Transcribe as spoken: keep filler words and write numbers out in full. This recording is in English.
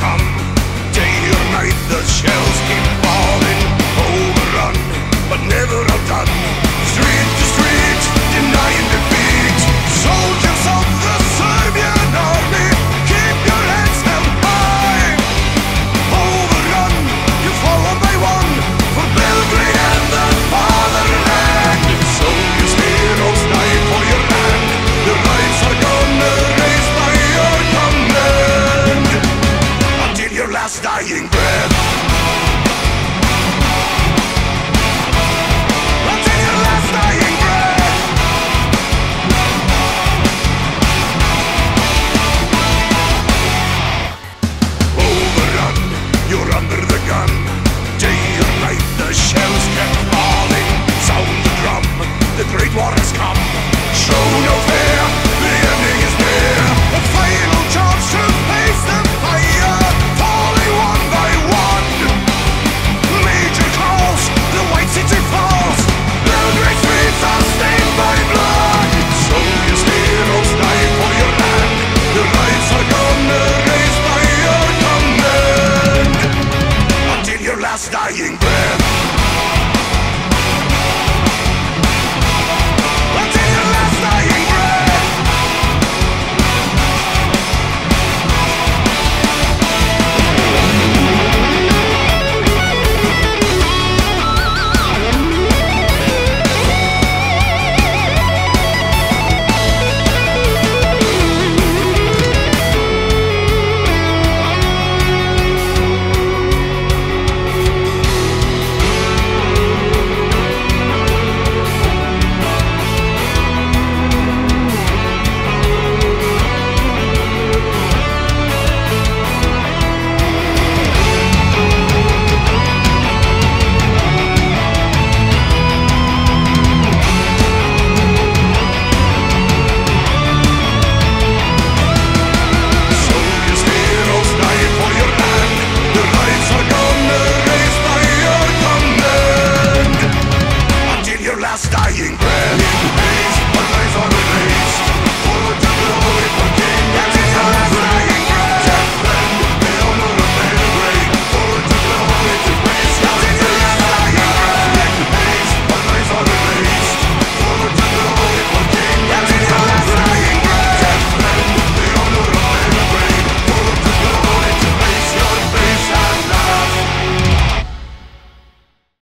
come. Day or night the shells keep falling. Overrun, but never outdone. Street to street, denying defeat. Soldiers of the Serbian army, keep your heads held high. Overrun, you fall one by one, for Belgrade and the fatherland. Soldiers, heroes, die for your land. Your lives are gonna raise by your command, until your last dying breath. Until your last dying breath. Overrun, you're under the gun. Day or night the shells kept falling. Sound the drum, the great war has come. Show no fear.